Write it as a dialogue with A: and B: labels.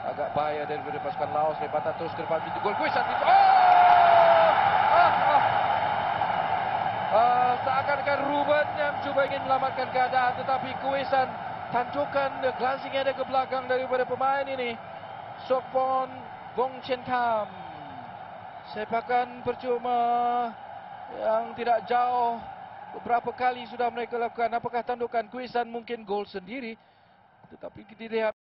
A: Agak bahaya daripada pasukan Laos. Lepatan terus ke depan pintu gol. Kuisan itu. Seakan-akan Ruben yang cuba ingin melamatkan keadaan, tetapi Kuisan tanjukan glancing ada ke belakang daripada pemain ini. Sokpon Bong Chen Kam. Sepakan percuma yang tidak jauh. Beberapa kali sudah mereka lakukan. Apakah tandukan Kuisan mungkin gol sendiri? Tetapi dilihat